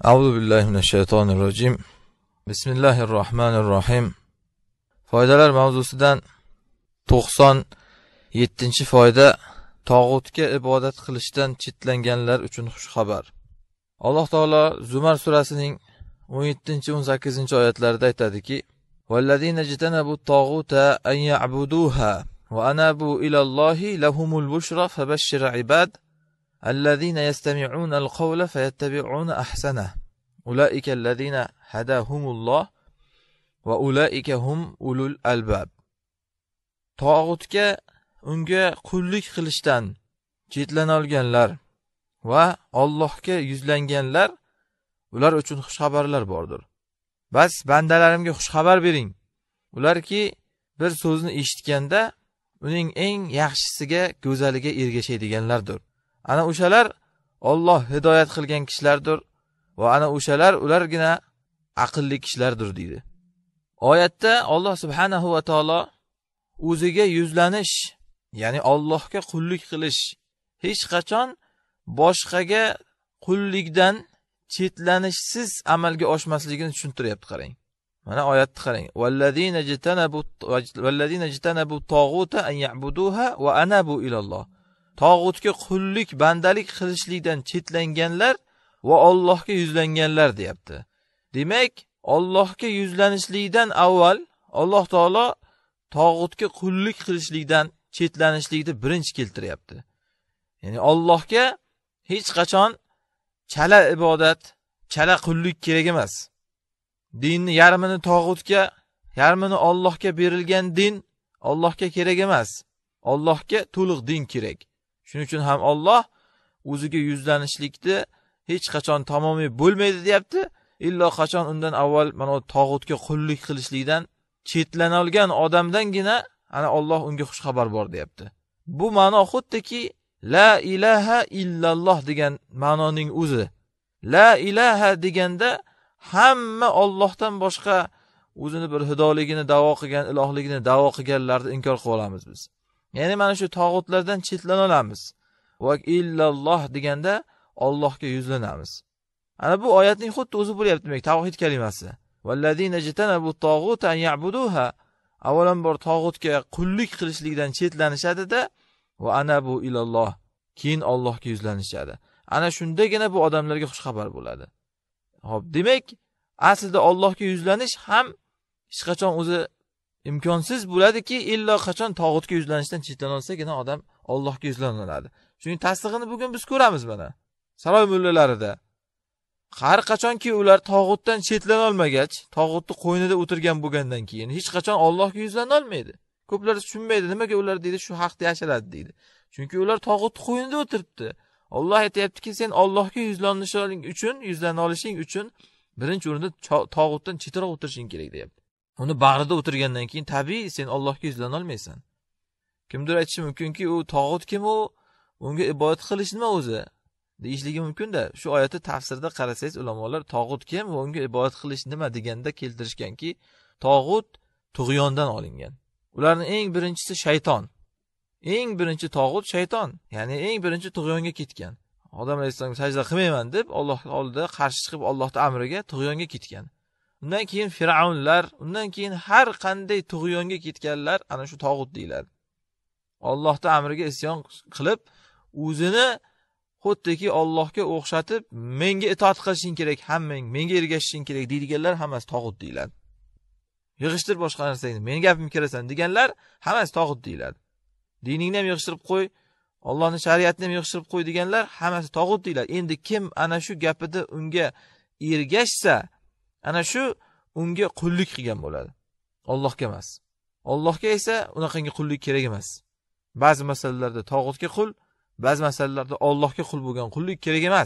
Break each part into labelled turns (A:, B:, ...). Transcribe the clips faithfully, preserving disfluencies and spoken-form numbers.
A: Auzu billahi mineşşeytanirracim. Bismillahirrohmanirrohim. Foydalar mavzusidan to'qson yettinchi foyda tog'utga ibodat qilishdan chetlanganlar uchun xushxabar. Alloh taolo Zumar surasining o'n yettinchi o'n sakkizinchi oyatlarida aytadiki: "Vallazina jitanabu tog'uta an ya'buduha va anabu ilallohi lahumul bushra fabashshir ibad allazina yastami'una al-qawla fayattabi'una ahsana. Ulaika allazina hadahumulloh va ulaika hum ulul albab." Tog'utga unga qullik qilishdan chetlana olganlar va Allohga yuzlanganlar, ular uchun xushxabarlar bordir. Bas bandalarimga xushxabar bering. Ularki bir so'zni eshitganda uning eng yaxshisiga, go'zaliga ergashadiganlardir. Ana o'shalar Alloh hidoyat qilgan kishilardir va ana o'shalar ulargina aqlli kishilardir deydi. Oyatda Alloh subhanahu va taolo o'ziga yuzlanish, ya'ni Allohga qullik qilish, hech qachon boshqaga qullikdan chetlanishsiz amalga oshmasligini tushuntiryapti. Qarang. Mana oyatni qarang. Vallazina jitanabu vallazina jitanabu tog'uta an ya'buduha va anabu ilalloh. Tog'utga qullik, bandalik qilishlikdan chetlanganlar va Allohga yuzlanganlar deyapti. Demak, Allohga yuzlanishlikdan avval Alloh taolo tog'utga qullik qilishlikdan chetlanishlikni birinchi keltiryapti. Ya'ni Allohga hech qachon chala ibodat, chala qullik kerak emas. Dinni yarmini tog'utga, yarmini Allohga berilgan din Allohga kerak emas. Allohga to'liq din kerak. Shuning uchun ham Alloh o'ziga yuzlanishlikni hech qachon tamomiy bo'lmaydi deyapti. Illo qachon undan avval mana tog'utga qullik qilishlikdan chetlana olgan odamdangina ana Alloh unga xushxabar bor deyapti. Bu ma'no xuddiki la ilaha illalloh degan ma'noning o'zi. La ilaha deganda hamma Allohdan boshqa o'zini bir xudoligini da'vo qilgan, ilohligini da'vo qilganlarni inkor qilib olamiz biz. Ya'ni mana shu tog'utlardan chetlana olamiz. Va illalloh deganda Allohga yuzlanamiz. Ana bu oyatning xuddi o'zi bo'lyapti demak, tavhid kalimasi. Vallazina jitanabu tog'uta an ya'buduha. Avvalambor tog'utga qullik qilishlikdan chetlanishadi-da, va anabu ilalloh, keyin Allohga yuzlanishadi. Ana shundagina bu odamlarga xushxabar bo'ladi. Xo'p, demak, aslida Allohga yuzlanish ham hech qachon o'zi imkonsiz bo'ladiki, illo qachon tog'utga yuzlanishdan chetlana olsagina odam Allohga yuzlanadi. Shuning tasdig'ini bugun biz ko'ramiz mana. Saroy mullalarida har qachonki ular tog'utdan chetlana olmagach, tog'utni qo'ynida o'tirgan bo'lgandan keyin hech qachon Allohga yuzlana olmaydi. Ko'plar tushunmaydi, nimaga ular deydi shu haqda yashiradi deydi. Chunki ular tog'utni qo'ynida o'tiribdi. Alloh aytayaptiki, sen Allohga yuzlanishing uchun, yuzlana olishing uchun birinchi o'rinda tog'utdan chetroq o'tirishing kerak deyapti. Uni bag'rida o'tirgandan keyin tabiiy sen Allohga yuzlana olmaysan. Kimdir aytishi mumkinki, u tog'ut kim, u unga ibodat qilish nima o'zi deyishligi mumkin-da. Shu oyatni tafsirida qarasangiz, ulamolar tog'ut kim va unga ibodat qilish nima deganda keltirishganki, tog'ut tug'yondan olingan. Ularning eng birinchisi shayton. Eng birinchi tog'ut shayton, ya'ni eng birinchi tug'yonga ketgan. Odam alayhisalom sajda qilmayman deb Alloh oldida qarshi chiqib Allohning amriga tug'yonga ketgan. Undan keyin Firavunlar, undan keyin har qanday tug'yonga ketganlar ana shu tog'ut deyiladi. Allohning amriga isyon qilib, o'zini xuddiki Allohga o'xshatib, menga itoat qilishing kerak, hammang menga ergashishing kerak deydiganlar hammasi tog'ut deyiladi. Yig'ishtir boshqa narsani, meni gapim kirasan deganlar hammasi tog'ut deyiladi. Diningni ham yig'ishtirib qo'y, Allohning shariatini ham yig'ishtirib qo'y deganlar hammasi tog'ut deyiladi. Endi kim ana shu gapida unga ergashsa, ana shu unga qullik qilgan bo'ladi. Allohga emas. Allohga esa unaqangi qullik kerak emas. Ba'zi masalalarda tog'utga qul, ba'zi masalalarda Allohga qul bo'lgan qullik kerak emas.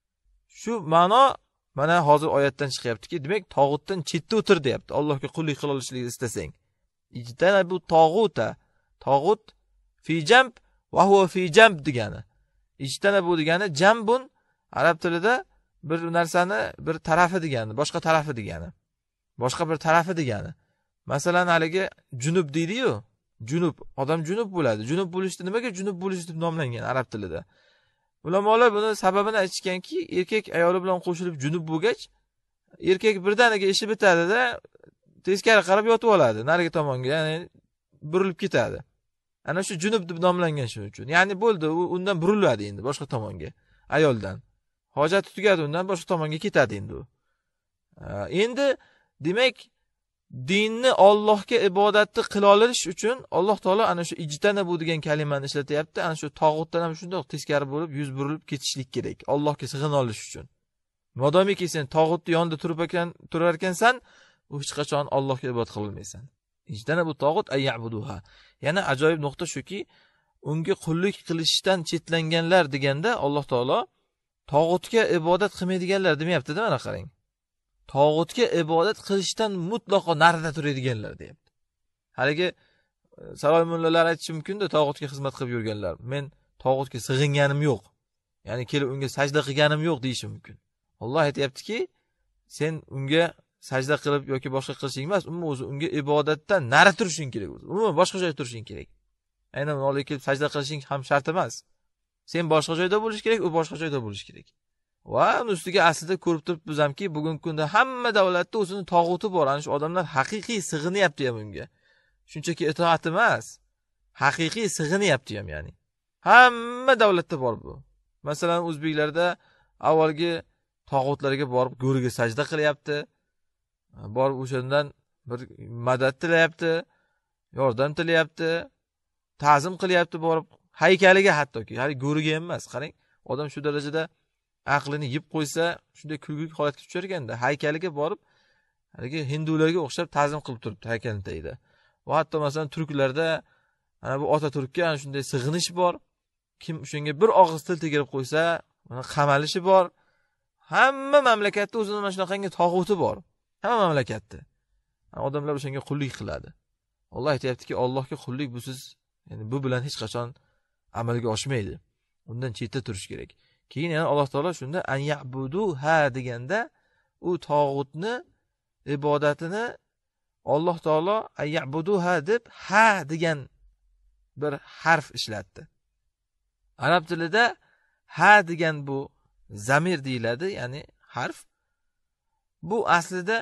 A: Shu ma'no mana hozir oyatdan chiqyaptiki, demak tog'utdan chetda o'tir deyapti. Allohga qullik qila olishlikni istasang. Ijtana bu tog'uta. Tog'ut fi jamb va huwa fi jamb degani. Ijtana bu degani jambun arab tilida bir narsani bir tarafi degani, boshqa tarafi degani. Boshqa bir tarafi degani. Masalan, haligi junub deydi-yu. Junub, odam junub bo'ladi. Junub bo'lishni nimaga junub bo'lish deb nomlangan arab tilida? Ulamolar buni sababini aytishganki, erkak ayoli bilan qo'shilib junub bo'lgach, erkak birdaniga ishi bitadi-da, teskari qarab yotib oladi, nariga tomonga, ya'ni burilib ketadi. Ana shu junub deb nomlangan shuning uchun. Ya'ni bo'ldi, u undan buriladi endi boshqa tomonga, ayoldan. Hojat tugadi, undan boshqa tomonga ketadi endi u. Endi demak, dinni Allohga ibodatni qila olish uchun Alloh taolo ana shu ijtana bu degan kalimani ishlatyapti. Ana shu tog'utdan ham shunday teskari bo'lib, yuz burilib ketishlik kerak, Allohga sig'ina olish uchun. Modomiki sen tog'utni yonida turib ekan, turar ekansan, u hech qachon Allohga ibodat qilmaysan. Ijtana bu tog'ut ayyabuduha. Yana ajoyib nuqta shuki, unga qullik qilishdan chetlanganlar deganda Alloh taolo tog'utga ibodat qilmaydiganlar demayapti-da, mana qarang. Tog'utga ibodat qilishdan mutlaqo narida turadiganlar deyapti. Haligi Saloy mullalar aytishi mumkin-da, tog'utga xizmat qilib yurganlar. Men tog'utga sig'inganim yo'q. Ya'ni kelib unga sajda qilganim yo'q deyishi mumkin. Alloh aytayaptiki, sen unga sajda qilib yoki boshqa qilishing emas, umuman o'zi unga ibodatdan nari turishing kerak o'zi. Umuman boshqa joyda turishing kerak. Aynan Allohga kelib sajda qilishing ham shart emas. Sen boshqa joyda bo'lish kerak, u boshqa joyda bo'lish kerak. Va uni ustiga aslida ko'rib turibmiz hamki, bugungi kunda hamma davlatda o'zining tog'uti bor. Ana shu odamlar haqiqiy sig'inyapti ham unga. Shunchaki itoat emas, haqiqiy sig'inyapti ham, ya'ni. Hamma davlatda bor bu. Masalan, o'zbeklarda avvalgi tog'utlarga borib go'riga sajda qilyapti. Borib o'shandan bir madad tilayapti, yordam tilayapti, ta'zim qilyapti, borib haykaliga hattoki, hali go'riga emas. Qarang, odam shu darajada aqlini yeb qo'ysa, shunday kulgili holatga tushar ekanda, haykaliga borib, haligi hindularga o'xshab ta'zim qilib turibdi haykalning tagida. Va hatto masalan turklarda ana bu Otaturkka ana shunday sig'inish bor. Kim o'shanga bir og'iz til tegirib qo'ysa, mana qamalishi bor. Hamma mamlakatda o'zining mana shunaqangi tog'uti bor. Hamma mamlakatda. Odamlar o'shanga qullik qiladi. Alloh aytayaptiki, Allohga qullik busiz, ya'ni bu bilan hech qachon amalga oshmaydi. Undan chetda turish kerak. Keyin yana Alloh taolo shunda an ya'budu ha deganda u tog'utni ibodatini Alloh taolo an ya'budu ha deb ha degan bir harf ishlatdi. Arab tilida ha degan bu zamir deyiladi, ya'ni harf. Bu aslida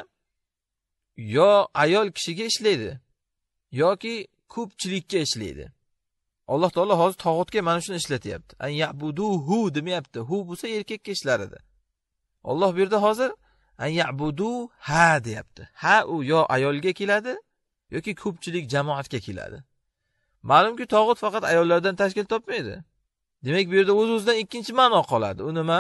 A: yo ayol kishiga ishlaydi yoki ko'pchilikka ishlaydi. Alloh taolo hozir tog'utga mana shuni ishlatyapti. An ya'buduhu demayapti. Hu bo'lsa erkakka ishlar edi. Alloh bu yerda hozir an ya'budu ha deyapti. Ha u yo ayolga keladi yoki ko'pchilik jamoatga keladi. Ma'lumki tog'ut faqat ayollardan tashkil topmaydi. Demak bu yerda o'z-o'zidan ikkinchi ma'no qoladi. U nima?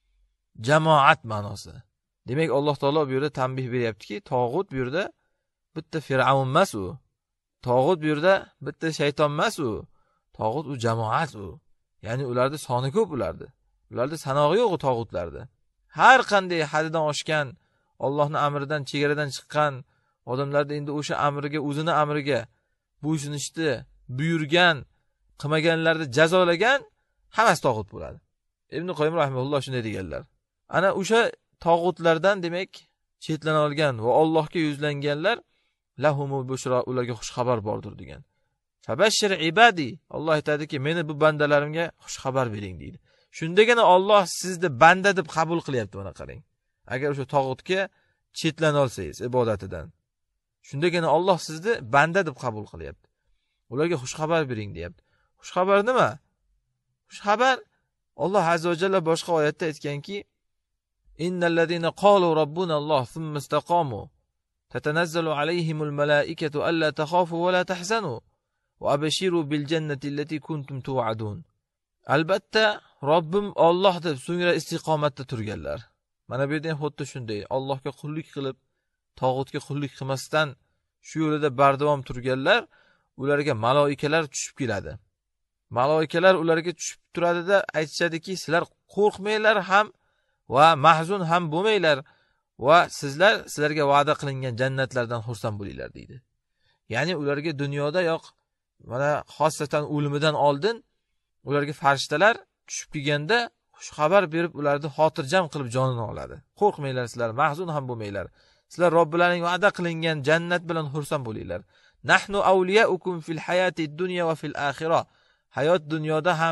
A: Jamoat ma'nosi. Demak Alloh taolo bu yerda tanbih beryaptiki, tog'ut bu yerda bitta Fir'avn emas u. Tog'ut bu yerda bitta shayton emas u. Tog'ut u jamoat u. Ya'ni ularda soni ko'p ulardi. Ularda sanog'i yo'q u tog'utlarda. Har qanday haddidan oshgan, Allohning amridan, chegaradan chiqqan odamlarda endi o'sha amriga, o'zini amriga bo'ysunishdi, buyurgan, qilmaganlarni jazolagan hammasi tog'ut bo'ladi. Ibn Qoyyim rahimahulloh shunday deganlar. Ana o'sha tog'utlardan demak chetlana olgan va Allohga yuzlanganlar lahumul bushra, ularga xush xabar bordir degan. Fabashshir ibadi, Alloh aytadiki, meni bu bandalarimga xush xabar bering deydi. Shundagina Alloh sizni banda deb qabul qilyapti, mana qarang. Agar o'sha tog'utga chetlana olsangiz ibodatidan, shundagina Alloh sizni banda deb qabul qilyapti. Ularga xush xabar bering deyapti. Xush xabar nima? Xush xabar Alloh azza va jalla boshqa oyatda aytganki, innal ladina qalu robbuna Alloh thumma istaqamu tatanazzalu alayhimul malaikatu alla takhafu va la tahzanu va abshiru bil jannati allati kuntum tu'adun. Albatta Robbim Alloh deb so'ngra istiqomatda turganlar. Mana bu yerda xuddi shunday Allohga qullik qilib, tog'utga qullik qilmasdan shu yo'lda bardavom turganlar, ularga maloikalar tushib keladi. Maloikalar ularga tushib turadida aytishadiki, sizlar qo'rqmanglar ham va mahzun ham bo'lmanglar va sizlar sizlarga va'da qilingan jannatlardan xursand bo'linglar deydi. Ya'ni ularga dunyoda yo'q, mana xosatan o'limidan oldin ularga farishtalar tushib kelganda xush xabar berib ularni xotirjam qilib jonini oladi. Qo'rqmanglar sizlar, mahzun ham bo'lmanglar. Sizlar Robbilaring va'da qilingan jannat bilan xursand bo'linglar. Nahnu awliyaukum fil hayati dunya va fil axira. Hayot dunyoda ham,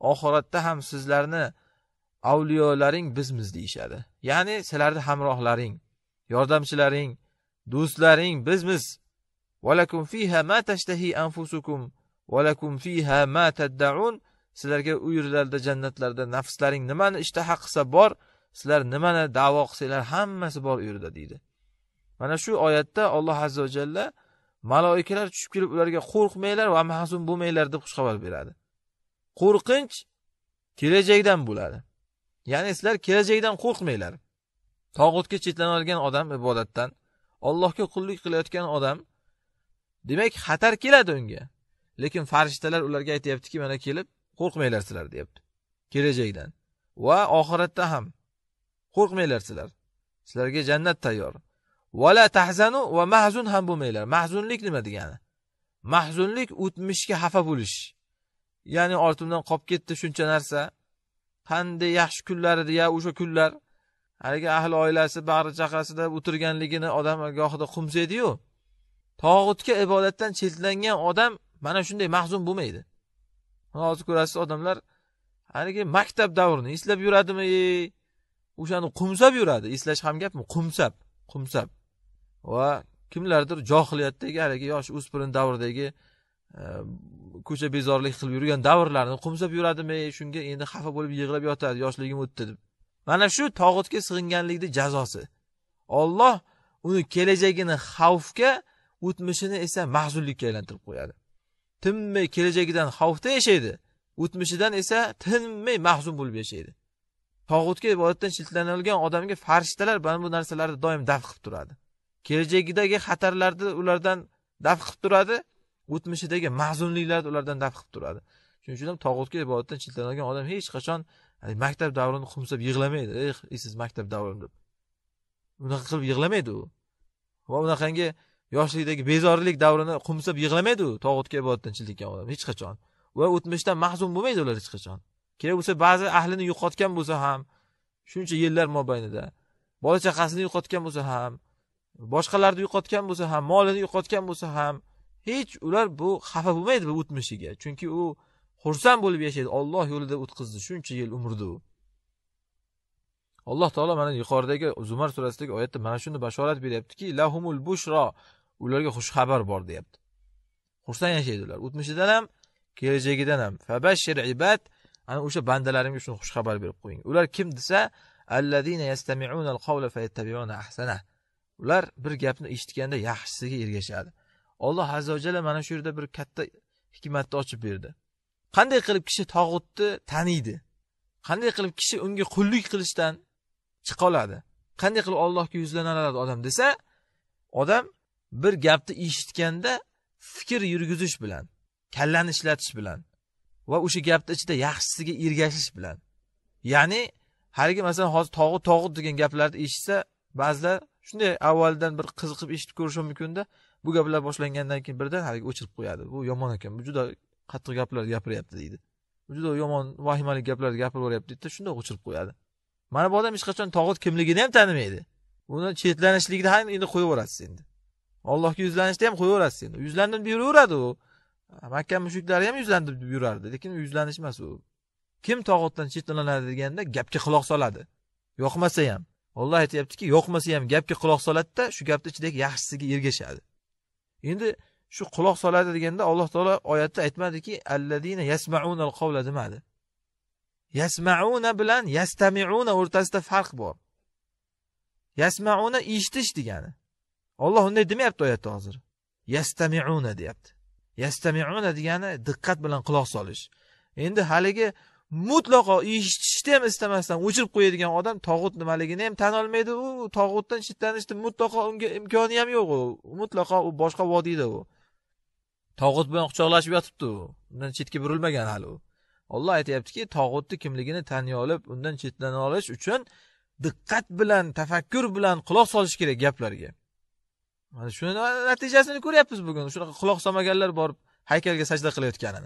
A: oxiratda ham sizlarni avliyolaring bizmiz deyishadi. Ya'ni sizlarning hamrohlaring, yordamchilaring, do'stlaring bizmiz. Valakum fiha ma tashtahi anfusukum valakum fiha ma tad'un. Sizlarga u yerlarda jannatlarda nafslaring nimani ishtaha qilsa bor, sizlar nimani da'vo qilsanglar hammasi bor u yerda deydi. Mana shu oyatda Alloh azza va jalla maloikalar tushib kelib ularga qo'rqmanglar va mahzun bo'lmanglar deb xushxabar beradi. Qo'rqinch kelajakdan bo'ladi. Ya'ni sizlar kelajakdan qo'rqmanglar. Tog'utga chetlanib olgan odam ibodatdan, Allohga qullik qilayotgan odam, demak xatar keladi unga. Lekin farishtalar ularga aytayaptiki, mana kelib qo'rqmanglar sizlar deyapti. Kelajakdan va oxiratda ham qo'rqmanglar sizlar. Sizlarga jannat tayyor. Wala tahzanu va mahzun ham bo'lmanglar. Mahzunlik nima degani? Mahzunlik o'tmishga xafa bo'lish. Ya'ni ortimdan qolib ketdi shuncha narsa. Qanday yaxshi kunlar edi ya o'sha kunlar. Haligi ahli oilasi, bag'ri chaqasida o'tirganligini odam gohida qumsaydi-yu. Tog'utga ibodatdan chetlangan odam mana shunday mahzun bo'lmaydi. Hozir ko'rasiz odamlar haligi maktab davrini eslab yuradimi? O'shani qumsab yuradi. Eslash ham gapmi? Qumsab, qumsab. Va kimlardir johiliyatdagi haligi yosh o'spirin davridagi ko'cha bezorlik qilib yurgan davrlarni qumsab yuradimi? Shunga endi xafa bo'lib yig'lab yotadi, yoshligim o'tdi deb. Mana shu tog'utga sig'inganlikning jazosi. Alloh uni kelajagini xavfga, o'tmishini esa mahzunlikka aylantirib qo'yadi. Tinmay kelajagidan xavfda yashaydi, o'tmishidan esa tinmay mahzun bo'lib yashaydi. Tog'utga ibodatdan chetlanilgan odamga farishtalar mana bu narsalarni doim daf qilib turadi. Kelajagidagi xatarlarni ulardan daf qilib turadi, o'tmishidagi mahzunliklarni ulardan daf qilib turadi. Shuning uchun ham tog'utga ibodatdan chetlanilgan odam hech qachon maktab davrini qumsab yig'lamaydi. "Eh, siz maktab davrim" deb. Unaqa qilib yig'lamaydi u. Va unaqangi yoshlikdagi bezorilik davrini qumsab yig'lamaydi u tog'utga ibodatdan chetlangan odam hech qachon. Va o'tmishdan mahzun bo'lmaydi ular hech qachon. Kerak bo'lsa ba'zi ahlini yo'qotgan bo'lsa ham, shuncha yillar mobaynida, bola chaqasini yo'qotgan bo'lsa ham, boshqalarni yo'qotgan bo'lsa ham, molini yo'qotgan bo'lsa ham, hech ular bu xafa bo'lmaydi bu o'tmishiga. Chunki u xursand bo'lib yashaydi. Alloh yo'lida o'tkazdi shuncha yil umrni u. Alloh taolo mana yuqoridagi Zumar surasidagi oyatda mana shuni bashorat beryaptiki, lahumul bushra, ularga xush xabar bor deyapti. Xursand yashaydi ular, o'tmishidan ham, kelajagidan ham. Fabashshir ibad, ana o'sha bandalarimga shuni xush xabar berib qo'ying. Ular kim desa, allazina yastami'unal qawla fayattabi'una ahsana. Ular bir gapni eshitganda yaxshisiga ergashadi. Alloh azza va jalla mana shu yerda bir katta hikmatni ochib berdi. Qanday qilib kishi tog'utni taniydi? Qanday qilib kishi unga qullik qilishdan chiqa oladi? Qanday qilib Allohga yuzlana oladi odam desa, odam bir gapni eshitganda fikr yurgizish bilan, kallani ishlatish bilan va o'sha gapning ichida yaxshisiga ergashish bilan. Ya'ni, haligi masalan hozir tog'ut tog'ut degan gaplarni eshitsa, ba'zilar shunday avvaldan bir qiziqib eshitib ko'rishi mumkin-da, bu gaplar boshlangandan keyin birdan haligi o'chirib qo'yadi. Bu yomon ekan, bu juda qattiq gaplar gapiryapti deydi. Bu juda yomon, vahimali gaplar gapirib o'ryapti deydi, shunda o'chirib qo'yadi. Mana bu odam hech qachon tog'ut kimligini ham tanimaydi. Uni chetlanishlikda ham endi qo'yib o'rasiz endi. Allohga yuzlanishda ham qo'yib o'rasiz endi. Yuzlanib yuraveradi u. Makka mushriklari ham yuzlanib yurardi, lekin yuzlanish emas u. Kim tog'utdan chetlanadi deganda gapga quloq soladi. Yoqmasa ham. Alloh aytayaptiki, yoqmasa ham gapga quloq soladi-da, shu gapning ichidagi yaxshisiga ergashadi. Endi shu quloq soladi deganda Alloh taolo oyatda aytmadiki, allazina yasma'unal qawla demadi. Yasma'una bilan yastami'una o'rtasida farq bor. Yasma'una eshitish degani. Alloh unday demayapti oyatda hozir. Yastami'una deyapti. Yastami'una degani diqqat bilan quloq solish. Endi haligi mutlaqo eshitishni ham istamasdan o'chirib qo'yadigan odam tog'ut nimaligini ham tan olmaydi. U tog'utdan chetlanishda mutlaqo unga imkoni ham yo'q u. Mutlaqo u boshqa vodiyda u. Tog'ut bilan quchoqlashib yotibdi u. Undan chetga burilmagan hali u. Alloh aytayaptiki, tog'utni kimligini taniy olib, undan chetlana olish uchun diqqat bilan, tafakkur bilan quloq solish kerak gaplarga. Mana shuni natijasini ko'ryapmiz bugun. Shunaqa quloq solmaganlar borib haykalga sajda qilayotganini.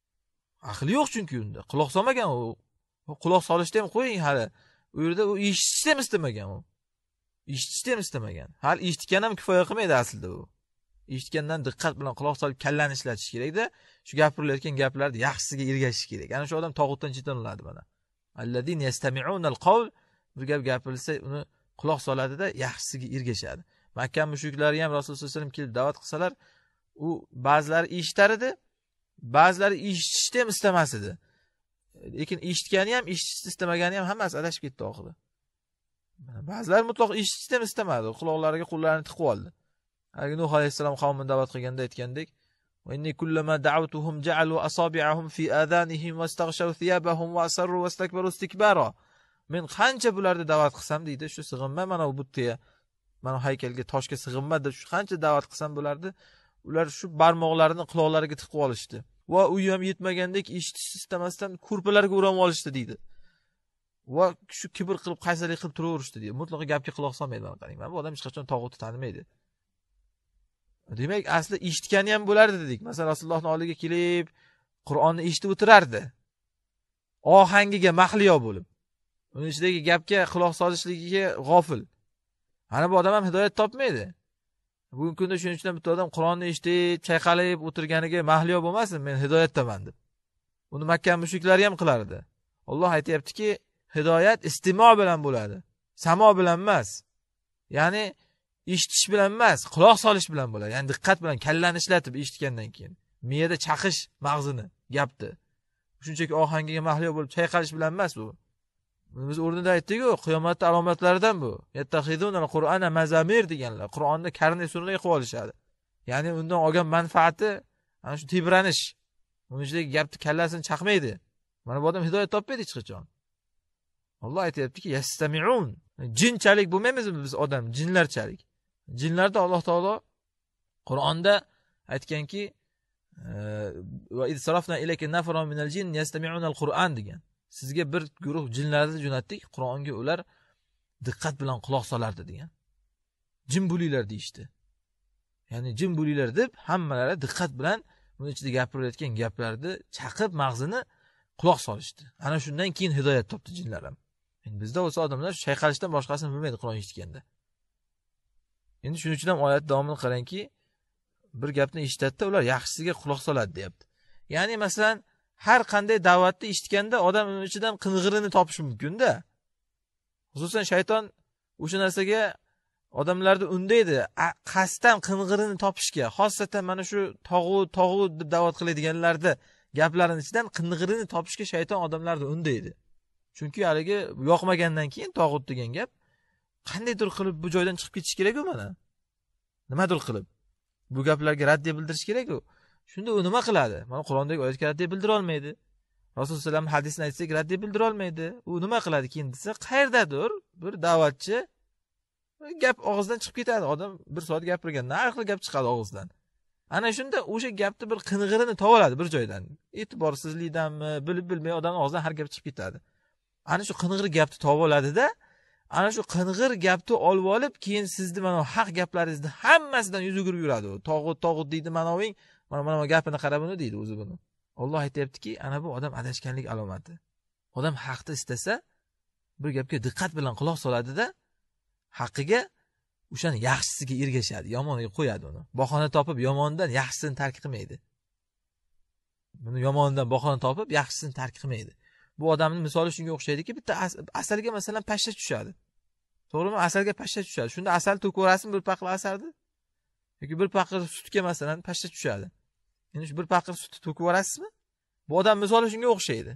A: Aqli yo'q chunki unda. Quloq solmagan u. Quloq solishni ham qo'ying hali. U yerda u eshitishni ham istamagan u. Eshitishni ham istamagan. Hali eshitgan ham kifoya qilmaydi aslida u. eshitgandan diqqat bilan quloq solib kallani ishlatish kerakda, shu gapirilayotgan gaplarni yaxshisiga ergashish kerak. Ana shu odam tog'utdan chetloladi mana. Allazina yastami'unal qawl, bir gap gapirilsa uni quloq soladida yaxshisiga ergashadi. Makka mushriklari ham Rasululloh sollallohu alayhi vasallam kelib da'vat qilsalar, u ba'zilari eshitar edi, ba'zilari eshitishni ham istamas edi. Lekin eshitgani ham, eshitishni istamagani ham hammasi adashib ketdi oxiri. Ba'zilar mutlaq eshitishni ham istamadi, quloqlariga qo'llarini tiqib oldi. Hali Nuh alayhisalom qavmini da'vat qilganda aytgandek, "Va inni kullama da'awtuhum ja'alu asabi'ahum fi adanihim wastaghshaw thiyabahum wa asarru wastakbaru istikbara." Men qancha bularni da'vat qilsam deydi, shu sig'inma mana bu butga, mana haykalga, toshga sig'inma deb shu qancha da'vat qilsam bularni, ular shu barmoqlarini quloqlariga tiqib olishdi. Va u ham yetmagandek eshitish istamasdan kurpalarga o'rab olishdi deydi. Va shu kibr qilib qaysarlik qilib turaverishdi deydi. Mutlaqo gapga quloq solmaydi mana qarang. Mana bu odam hech qachon tog'utni tanimaydi. Demak, asli eshitgani ham bo'lardi dedik. Masalan, Rasulullohning oldiga kelib, Qur'onni eshitib o'tirardi. Ohangiga mahliyo bo'lib. Uning ichidagi gapga quloq solishligiga g'ofil. Mana bu odam ham hidoyat topmaydi. Bugungi kunda shuning uchun bitta odam Qur'onni eshitib, chayqalib o'tirganiga mahliyo bo'lmasin, men hidoyatdaman deb. Uni Makka mushriklari ham qilardi. Alloh aytayaptiki, hidoyat istimo bilan bo'ladi. Samo bilan emas. Ya'ni eshitish bilan emas, quloq solish bilan bo'ladi. Ya'ni diqqat bilan kallani ishlatib eshitgandan keyin, miyada chaqish mag'zini, gapni. Shunchaki ohangiga mahliyo bo'lib chayqalish bilan emas bu. Biz o'rnida aytdik-ku, qiyomat alomatlaridan bu. Yattahidunal Qur'ana mazamir deganlar. Qur'onni karnay surnay qilib olishadi. Ya'ni undan olgan manfaati ana shu tebranish. Uning ichidagi gapni kallasini chaqmaydi. Mana bu odam hidoyat topmaydi hech qachon. Alloh aytayaptiki, yastami'un. Jinchalik bo'lmaymizmi biz odam, jinlarchalik. Jinlarda Alloh taolo Qur'onda aytganki, va iz sarafna ilayka nafaran minal jin yastami'unal Qur'an degan. Sizga bir guruh jinlarni jo'natdik, Qur'onga ular diqqat bilan quloq solardi degan. Jin bo'linglar deydi. Ya'ni jin bo'linglar deb hammalari diqqat bilan uning ichida gapirilayotgan gaplarni chaqib mag'zini quloq solishdi. Ana shundan keyin hidoyat topdi jinlar ham. Endi bizda o'sa odamlar shayqalishdan boshqasini bilmaydi Qur'on eshitganda. Endi shuning uchun ham oyat davomini qarangki, bir gapni eshitadi, ular yaxshisiga quloq soladi, deyapti. Ya'ni masalan, har qanday da'vatni eshitganda odam uning ichidan qing'irini topishi mumkin-da. Xususan shayton o'sha narsaga odamlarni undaydi, qasddan qing'irini topishga, xosatan mana shu tog'u, tog'u deb da'vat qiladiganlarda gaplarining ichidan qing'irini topishga shayton odamlarni undaydi. Chunki haligi yoqmagandan keyin tog'ut degan gap qandaydir qilib bu joydan chiqib ketish kerak-ku mana. Nimadir qilib bu gaplarga raddiya bildirish kerak-ku. Shunda u nima qiladi? Mana Qur'ondagi oyatga raddiya bildira olmaydi. Rasululloh sallallohu alayhi vasallam hadisini aytsak raddiya bildira olmaydi. U nima qiladi keyin desa, qayerdadir bir da'vatchi gap og'zidan chiqib ketadi. Odam bir soat gapirganda har xil gap chiqadi og'zidan. Ana shunda o'sha gapni bir qing'irini tovoladi bir joydan. E'tiborsizlikdanmi, bilib bilmay odamning og'zidan har gap chiqib ketadi. Ana shu qing'ir gapni tovoladida, ana shu qing'ir gapni olib olib, keyin sizni mana haq gaplaringizni hammasidan yuz o'girib yuradi. Tog'ut, tog'ut deydi manoving, mana mana gapini qarab uni deydi o'zi buni. Alloh aytayaptiki, ana bu odam adashganlik alomati. Odam haqni istasa, bir gapga diqqat bilan quloq soladida, haqqiga o'shani yaxshisiga ergashadi, yomoniga qo'yadi uni. Bahona topib yomondan yaxshisini tark qilmaydi. Buni yomondan bahona topib yaxshisini tark qilmaydi. Bu odamning misoli shunga o'xshaydiki, bitta asalga masalan pashsha tushadi. To'g'rimi? Asalga pashsha tushadi. Shunda asal to'kvorasizmi bir paqir asalni? yoki bir paqir sutga masalan pashsha tushadi. Endi shu bir paqir sutni to'kvorasizmi? Bu odam misoli shunga o'xshaydi.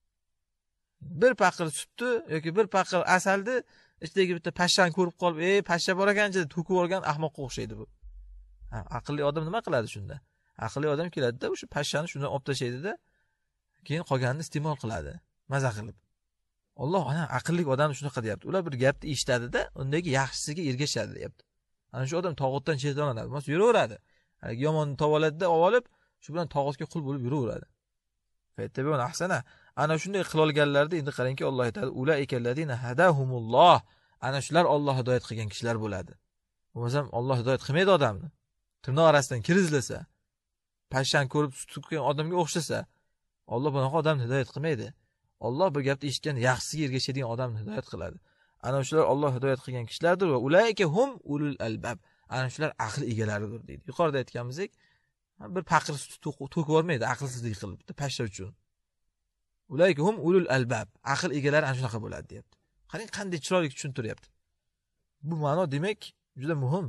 A: Bir paqir sutni yoki bir paqir asalni ichidagi bitta pashshani ko'rib qolib, "Ey, pashsha bor ekan-chi" deb to'kib olgan ahmoqqa o'xshaydi bu. Ha, aqlli odam nima qiladi shunda? Aqlli odam keladi-da, o'sha pashshani shundan olib tashlaydi-da, keyin qolganini iste'mol qiladi, maza qilib. Alloh ana aqlli odamni shunaqa deyapti. Ular bir gapni eshitadi-da, undagi yaxshisiga ergashadi, deyapti. Ana shu odam tog'utdan chetlanadi, mas yuraveradi. Haligi yomonni tovoladi-da, olib, shu bilan tog'utga qul bo'lib yuraveradi. Fattabi'un ahsana. Ana shunday qila olganlarda endi qarangki, Alloh aytadi, ulaikallazina hadahumulloh. Ana shular Alloh hidoyat qilgan kishilar bo'ladi. Bo'lmasam Alloh hidoyat qilmaydi odamni. Tirnoq orasidan kirizlasa, pashshani ko'rib tutgan odamga o'xshasa, Alloh bunaqa odamni hidoyat qilmaydi. Alloh bir gapni eshitgan yaxshisiga ergashadigan odamni hidoyat qiladi. Ana shular Alloh hidoyat qilgan kishilardir va ulaika hum ulul albab. ana shular aql egalaridir deydi. Yuqorida aytganimizdek, bir paqir sut to'kib yubormaydi aqlsizlik qilib, bitta pashsha uchun. Ulayka hum ulul albab. Aql egalari ana shunaqa bo'ladi, deyapti. Qarang qanday chiroyli tushuntiryapti. Bu ma'no demak juda muhim.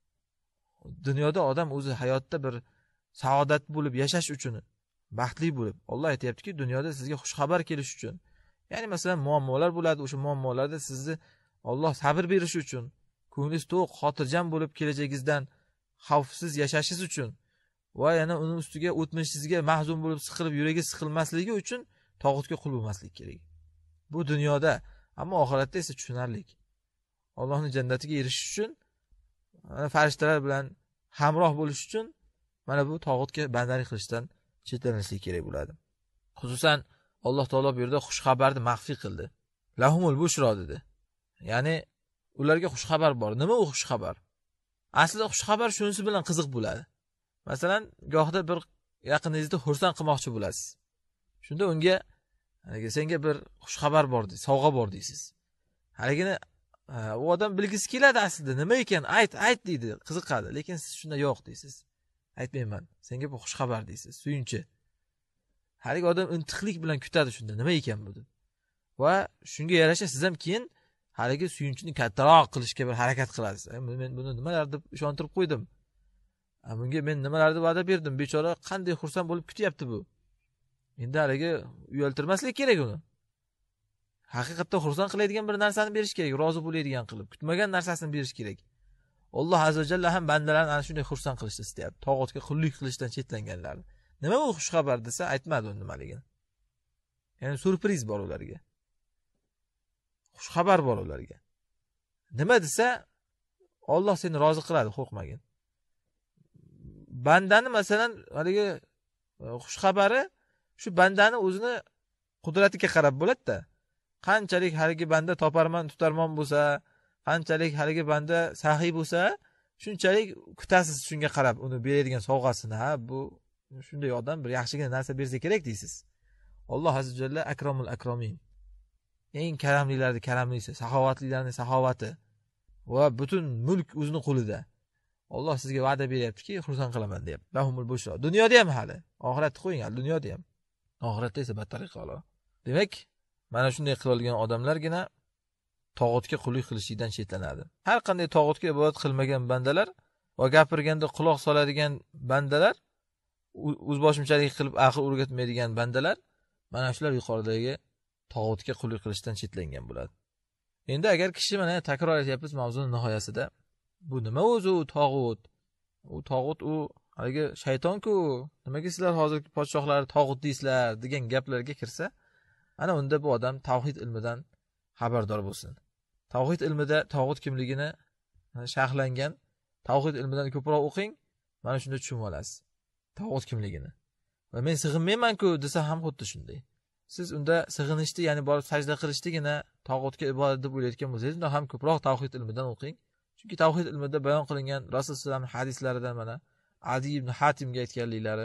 A: Dunyoda odam o'zi hayotda bir saodat bo'lib yashash uchun, baxtli bo'lib, Alloh aytayaptiki, dunyoda sizga xush xabar kelish uchun. Ya'ni masalan muammolar bo'ladi, o'sha muammolarda sizni Alloh sabr berish uchun, ko'nglingiz to'q, xotirjam bo'lib kelajagingizdan xavfsiz yashashingiz uchun va yana uni ustiga o'tmishingizga mahzun bo'lib siqilib yuragingiz siqilmasligi uchun tog'utga qul bo'lmaslik kerak. Bu dunyoda, ammo oxiratda esa tushunarli. Allohning jannatiga erishish uchun, mana farishtalar bilan hamroh bo'lish uchun mana bu tog'utga bandalik qilishdan chetlanishlik kerak bo'ladi. Xususan Alloh taolo bu yerda xush xabarni maxfiy qildi. Lahumul bushro dedi. Ya'ni ularga xush xabar bor. Nima u xush xabar? Aslida xush xabar shunisi bilan qiziq bo'ladi. Masalan, gohda bir yaqiningizda xursand qilmoqchi bo'lasiz. Shunda unga haligi senga bir xush xabar bor deysiz, sovg'a bor deysiz. Haligini u odam bilgisi keladi aslida, nima ekan? Ayt, ayt deydi, qiziqadi, lekin siz shunda yo'q deysiz. Aytmayman, senga bu xush xabar deysiz, suyunchi. Haligi odam intiqlik bilan kutadi shunda, nima ekan bu deb. Va shunga yarasha siz ham keyin haligi suyunchini kattaroq qilishga bir harakat qilasiz. Men buni nimalar deb ishontirib qo'ydim. Bunga men nimalarni va'da berdim, bechora qanday xursand bo'lib kutyapti bu. Endi haligi uyaltirmaslik kerak uni. Haqiqatda xursand qiladigan bir narsani berish kerak, rozi bo'ladigan qilib, kutmagan narsasini berish kerak. Alloh azza va jalla ham bandalarni ana shunday xursand qilishni istayapti, tog'utga qullik qilishdan chetlanganlarni. Nima bu xush xabar desa, aytmadi uni nimaligini. Ya'ni surpriz bor ularga. Xush xabar bor ularga. Nima desa, Alloh seni rozi qiladi, qo'rqmagin. Bandani masalan, haligi xush xabari shu bandani o'zini qudratiga qarab bo'ladi-da. Qanchalik haligi banda toparman, tutarmon bo'lsa, qanchalik haligi banda saxiy bo'lsa, shunchalik kutasiz shunga qarab uni beradigan sovg'asini. Ha, bu shunday odam bir yaxshigina narsa bersa kerak deysiz. Alloh azza va jalla akramul akramin. Eng karamlilarning karamlisi, saxovatlilarning saxovati va butun mulk o'zining qo'lida. Alloh sizga va'da beryaptiki, xursand qilaman deb. Lahumul bushro. Dunyoda ham hali, oxiratni qo'ying, hali dunyoda ham. Oxiratda esa battar qalo. Demak, mana shunday qilgan odamlargina tog'utga qullik qilishdan chetlanadi. Har qanday tog'utga ibodat qilmagan bandalar va gapirganda quloq soladigan bandalar, o'zboshimchalik qilib aql o'rgatmaydigan bandalar, mana shular yuqoridagi tog'utga qullik qilishdan chetlangan bo'ladi. Endi agar kishi mana takror aytyapmiz mavzuning nihoyasida, bu nima o'zi u tog'ut? U tog'ut u haligi shayton-ku. Nimaga sizlar hozirgi podshohlar tog'ut deysizlar degan gaplarga kirsa, ana unda bu odam tavhid ilmidan xabardor bo'lsin. Tavhid ilmida tog'ut kimligini sharhlangan, tavhid ilmidan ko'proq o'qing, mana shunda tushunib olasiz. Tog'ut kimligini. Va men sig'inmayman-ku desa ham xuddi shunday. Siz unda sig'inishni, ya'ni borib sajda qilishdigina tog'utga ibodat deb o'ylayotgan bo'lsangiz, unda ham ko'proq tavhid ilmidan o'qing. Chunki tavhid ilmida bayon qilingan Rasul sallallohu hadislaridan mana Adi ibn Hatimga aytganliklari,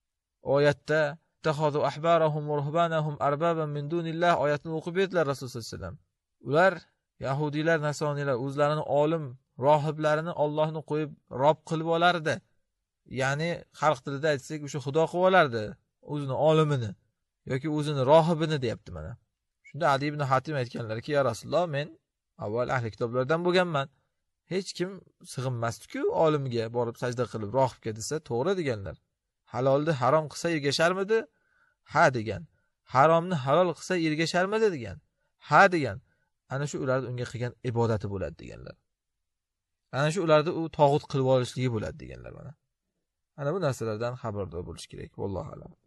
A: oyatda taxozu ahbarahum va ruhbanahum arbaban min dunillah oyatini o'qib berdilar Rasul sallallohu alayhi vasallam. Ular yahudiylar, nasroniylar o'zlarini olim, rohiblarini Allohni qo'yib rob qilib olardi. Ya'ni xalq tilida aytsak, o'sha xudo qilib olardi, o'zini olimini yoki o'zini rohibini deyapti mana. Shunda Adi ibn Hatim aytganlarki, ya Rasululloh, men avval ahli kitoblardan bo'lganman. Hech kim sig'inmasdi-ku olimga borib sajda qilib rohibga desa, to'g'ri deganlar. Halolni harom qilsa ergasharmidi? Ha degan. Haromni halol qilsa ergasharmidi degan. Ha degan. Ana shu ularning unga qilgan ibodati bo'ladi deganlar. Ana shu ularda u tog'ut qilib olishligi bo'ladi deganlar mana. Ana bu narsalardan xabardor bo'lish kerak. Vallohu a'lam.